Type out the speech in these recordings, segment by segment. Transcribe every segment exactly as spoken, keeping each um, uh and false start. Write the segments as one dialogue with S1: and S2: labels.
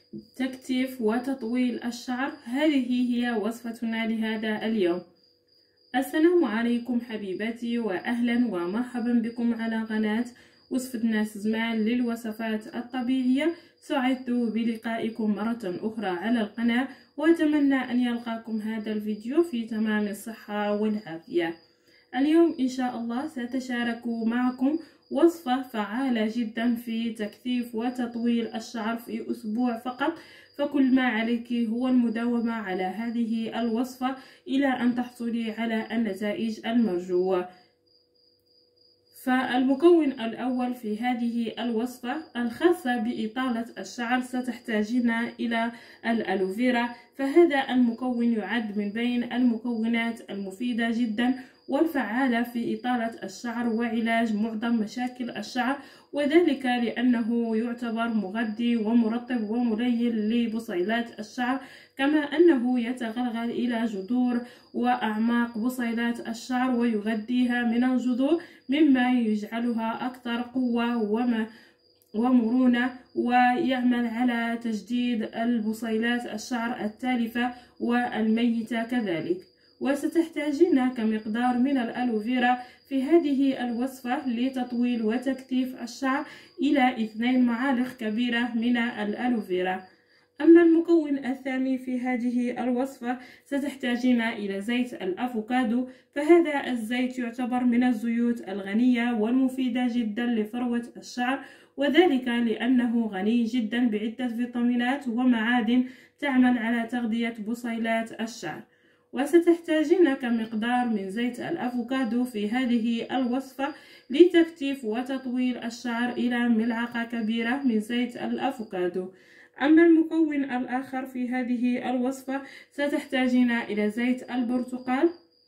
S1: تكثيف وتطويل الشعر. هذه هي وصفتنا لهذا اليوم. السلام عليكم حبيباتي، وأهلا ومرحبا بكم على قناة وصفة ناس زمان للوصفات الطبيعية. سعدت بلقائكم مرة أخرى على القناة، وأتمنى أن يلقاكم هذا الفيديو في تمام الصحة والعافية. اليوم إن شاء الله سأتشارك معكم وصفة فعالة جدا في تكثيف وتطويل الشعر في أسبوع فقط. فكل ما عليك هو المداومة على هذه الوصفة إلى أن تحصلي على النتائج المرجوة. فالمكون الأول في هذه الوصفة الخاصة بإطالة الشعر ستحتاجين إلى الألوفيرا. فهذا المكون يعد من بين المكونات المفيدة جدا والفعالة في إطالة الشعر وعلاج معظم مشاكل الشعر، وذلك لأنه يعتبر مغذي ومرطب وملين لبصيلات الشعر، كما أنه يتغلغل إلى جذور وأعماق بصيلات الشعر ويغذيها من الجذور، مما يجعلها أكثر قوة وما ومرونة، ويعمل على تجديد البصيلات الشعر التالفة والميتة كذلك. وستحتاجين كمقدار من الألوفيرا في هذه الوصفة لتطويل وتكثيف الشعر إلى اثنين معالق كبيرة من الألوفيرا. أما المكون الثاني في هذه الوصفة ستحتاجين إلى زيت الأفوكادو. فهذا الزيت يعتبر من الزيوت الغنية والمفيدة جدا لفروة الشعر، وذلك لأنه غني جدا بعدة فيتامينات ومعادن تعمل على تغذية بصيلات الشعر. وستحتاجين كمقدار من زيت الأفوكادو في هذه الوصفة لتكثيف وتطويل الشعر إلى ملعقة كبيرة من زيت الأفوكادو. أما المكون الآخر في هذه الوصفة ستحتاجين إلى زيت البرتقال.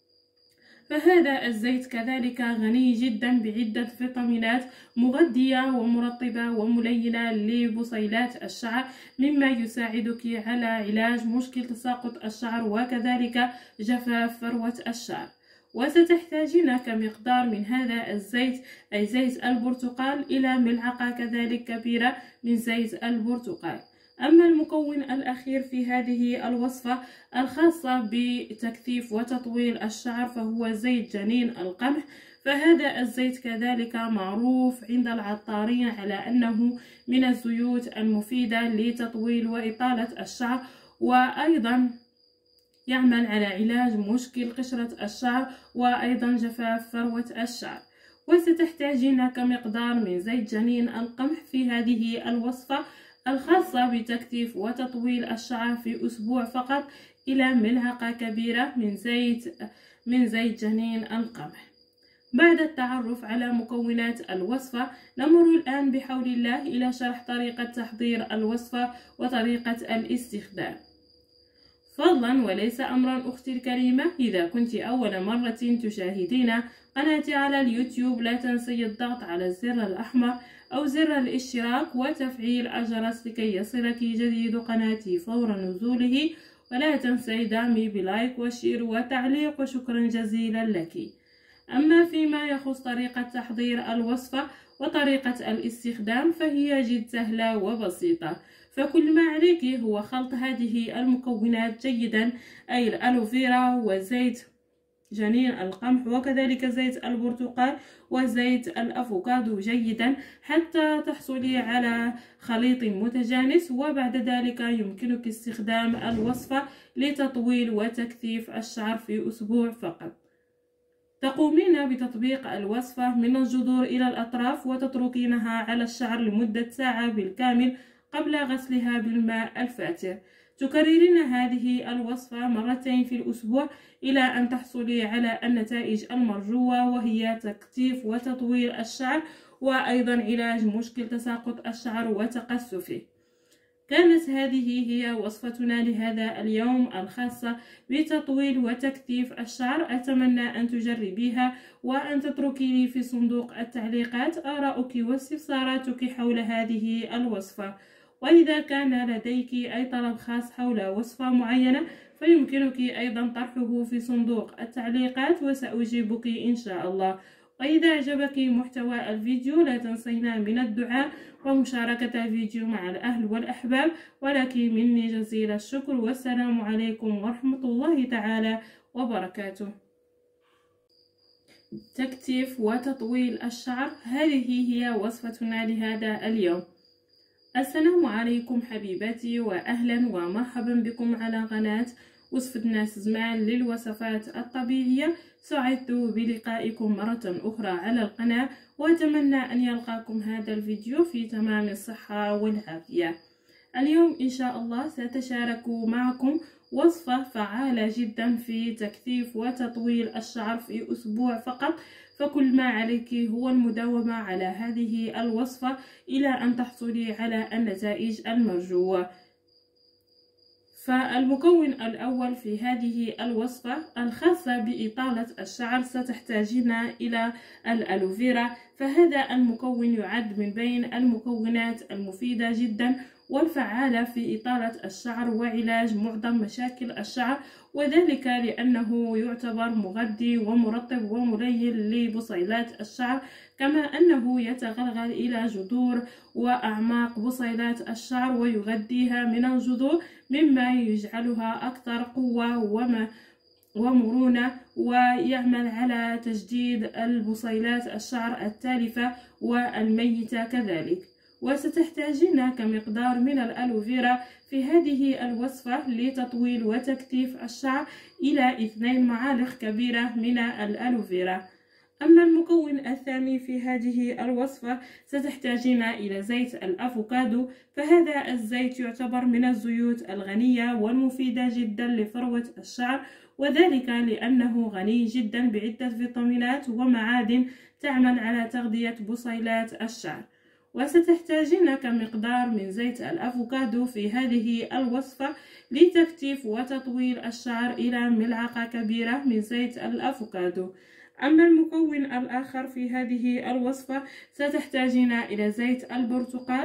S1: فهذا الزيت كذلك غني جدا بعدة فيتامينات مغذية ومرطبة وملينة لبصيلات الشعر، مما يساعدك على علاج مشكل تساقط الشعر وكذلك جفاف فروة الشعر. وستحتاجين كمقدار من هذا الزيت أي زيت البرتقال إلى ملعقة كذلك كبيرة من زيت البرتقال. أما المكون الأخير في هذه الوصفة الخاصة بتكثيف وتطويل الشعر فهو زيت جنين القمح. فهذا الزيت كذلك معروف عند العطارين على أنه من الزيوت المفيدة لتطويل وإطالة الشعر، وأيضا يعمل على علاج مشكل قشرة الشعر وأيضا جفاف فروة الشعر. وستحتاجين كمقدار من زيت جنين القمح في هذه الوصفة الخاصة بتكثيف وتطويل الشعر في أسبوع فقط إلى ملعقة كبيرة من زيت من زيت جنين القمح. بعد التعرف على مكونات الوصفة نمر الآن بحول الله إلى شرح طريقة تحضير الوصفة وطريقة الاستخدام. فضلا وليس أمرا أختي الكريمة، إذا كنت أول مرة تشاهدين قناتي على اليوتيوب لا تنسي الضغط على الزر الأحمر أو زر الاشتراك وتفعيل الجرس لكي يصلك جديد قناتي فور نزوله، ولا تنسي دعمي بلايك وشير وتعليق، وشكرا جزيلا لك. أما فيما يخص طريقة تحضير الوصفة وطريقة الاستخدام فهي جد سهلة وبسيطة. فكل ما عليك هو خلط هذه المكونات جيدا، أي الألوفيرا وزيت جنين القمح وكذلك زيت البرتقال وزيت الأفوكادو جيدا حتى تحصلي على خليط متجانس، وبعد ذلك يمكنك استخدام الوصفة لتطويل وتكثيف الشعر في أسبوع فقط. تقومين بتطبيق الوصفة من الجذور إلى الأطراف وتتركينها على الشعر لمدة ساعة بالكامل قبل غسلها بالماء الفاتر. تكررين هذه الوصفة مرتين في الأسبوع إلى أن تحصلي على النتائج المرجوة، وهي تكثيف وتطويل الشعر وأيضا علاج مشكل تساقط الشعر وتقصفه. كانت هذه هي وصفتنا لهذا اليوم الخاصة بتطويل وتكثيف الشعر. أتمنى أن تجربيها وأن تتركي لي في صندوق التعليقات آراءك واستفساراتك حول هذه الوصفة. وإذا كان لديك أي طلب خاص حول وصفة معينة فيمكنك أيضا طرحه في صندوق التعليقات وسأجيبك إن شاء الله. وإذا أعجبك محتوى الفيديو لا تنسينا من الدعاء ومشاركة الفيديو مع الأهل والأحباب، ولك مني جزيل الشكر، والسلام عليكم ورحمة الله تعالى وبركاته. تكثيف وتطويل الشعر، هذه هي وصفتنا لهذا اليوم. السلام عليكم حبيباتي، وأهلا ومرحبا بكم على قناة وصفة ناس زمان للوصفات الطبيعية. سعدت بلقائكم مرة أخرى على القناة، وأتمنى أن يلقاكم هذا الفيديو في تمام الصحة والعافية. اليوم إن شاء الله سأتشارك معكم وصفة فعالة جدا في تكثيف وتطويل الشعر في أسبوع فقط، فكل ما عليك هو المداومة على هذه الوصفة إلى أن تحصلي على النتائج المرجوة. فالمكون الأول في هذه الوصفة الخاصة بإطالة الشعر ستحتاجين إلى الألوفيرا، فهذا المكون يعد من بين المكونات المفيدة جدا والفعالة في إطالة الشعر وعلاج معظم مشاكل الشعر، وذلك لأنه يعتبر مغذي ومرطب وملين لبصيلات الشعر، كما أنه يتغلغل إلى جذور وأعماق بصيلات الشعر ويغذيها من الجذور، مما يجعلها أكثر قوة وما ومرونة، ويعمل على تجديد البصيلات الشعر التالفة والميتة كذلك. وستحتاجين كمقدار من الألوفيرا في هذه الوصفة لتطويل وتكثيف الشعر إلى اثنين معالق كبيرة من الألوفيرا. أما المكون الثاني في هذه الوصفة ستحتاجين إلى زيت الأفوكادو، فهذا الزيت يعتبر من الزيوت الغنية والمفيدة جدا لفروة الشعر، وذلك لأنه غني جدا بعدة فيتامينات ومعادن تعمل على تغذية بصيلات الشعر. وستحتاجين كمقدار من زيت الأفوكادو في هذه الوصفة لتكثيف وتطويل الشعر إلى ملعقة كبيرة من زيت الأفوكادو. أما المكون الآخر في هذه الوصفة ستحتاجين إلى زيت البرتقال،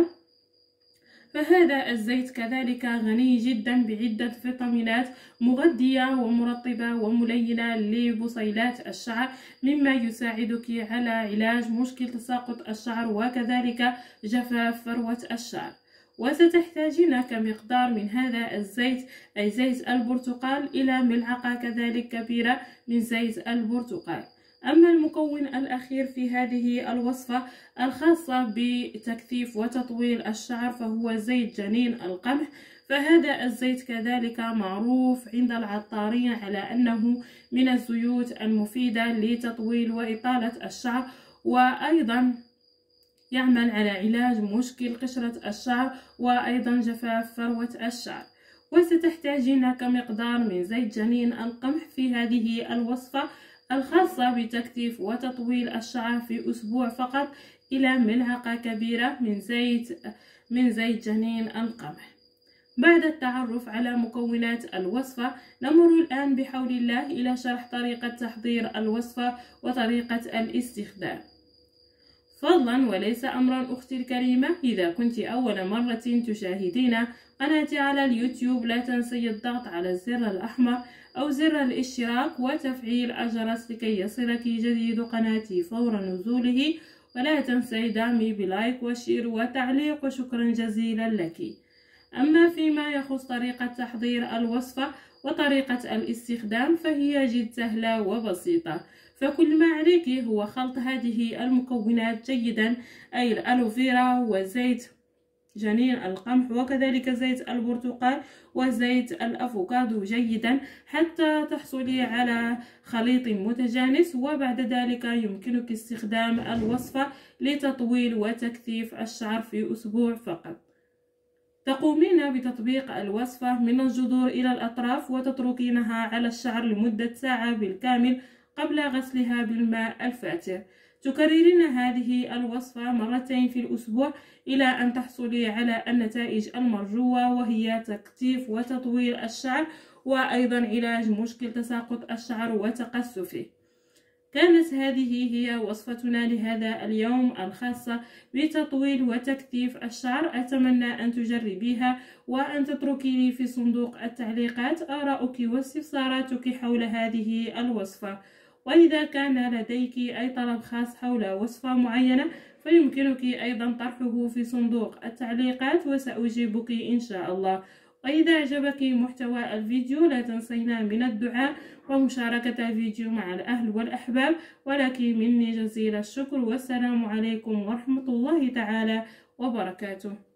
S1: فهذا الزيت كذلك غني جدا بعدة فيتامينات مغذية ومرطبة وملينة لبصيلات الشعر، مما يساعدك على علاج مشكل تساقط الشعر وكذلك جفاف فروة الشعر. وستحتاجين كمقدار من هذا الزيت أي زيت البرتقال إلى ملعقة كذلك كبيرة من زيت البرتقال. أما المكون الأخير في هذه الوصفة الخاصة بتكثيف وتطويل الشعر فهو زيت جنين القمح، فهذا الزيت كذلك معروف عند العطارين على أنه من الزيوت المفيدة لتطويل وإطالة الشعر، وأيضا يعمل على علاج مشكل قشرة الشعر وأيضا جفاف فروة الشعر. وستحتاجين كمقدار من زيت جنين القمح في هذه الوصفة الخاصة بتكثيف وتطويل الشعر في أسبوع فقط إلى ملعقة كبيرة من زيت من زيت جنين القمح. بعد التعرف على مكونات الوصفة نمر الآن بحول الله إلى شرح طريقة تحضير الوصفة وطريقة الاستخدام. فضلا وليس أمرا أختي الكريمة، إذا كنت أول مرة تشاهدين قناتي على اليوتيوب لا تنسي الضغط على الزر الأحمر أو زر الاشتراك وتفعيل الجرس لكي يصلك جديد قناتي فور نزوله، ولا تنسي دعمي بلايك وشير وتعليق، وشكرا جزيلا لك. أما فيما يخص طريقة تحضير الوصفة وطريقة الاستخدام فهي جد سهلة وبسيطة، فكل ما عليك هو خلط هذه المكونات جيدا، أي الألوفيرا وزيت جنين القمح وكذلك زيت البرتقال وزيت الأفوكادو جيدا حتى تحصلي على خليط متجانس، وبعد ذلك يمكنك استخدام الوصفة لتطويل وتكثيف الشعر في أسبوع فقط. تقومين بتطبيق الوصفة من الجذور إلى الأطراف وتتركينها على الشعر لمدة ساعة بالكامل قبل غسلها بالماء الفاتر. تكررين هذه الوصفة مرتين في الأسبوع إلى أن تحصلي على النتائج المرجوة، وهي تكثيف وتطويل الشعر وأيضا علاج مشكل تساقط الشعر وتقصفه. كانت هذه هي وصفتنا لهذا اليوم الخاصة بتطويل وتكثيف الشعر. أتمنى أن تجربيها وأن تتركي لي في صندوق التعليقات آراءك واستفساراتك حول هذه الوصفة. وإذا كان لديك أي طلب خاص حول وصفة معينة فيمكنك أيضا طرحه في صندوق التعليقات وسأجيبك إن شاء الله. وإذا أعجبك محتوى الفيديو لا تنسينا من الدعاء ومشاركة الفيديو مع الأهل والأحباب، ولك مني جزيل الشكر، والسلام عليكم ورحمة الله تعالى وبركاته.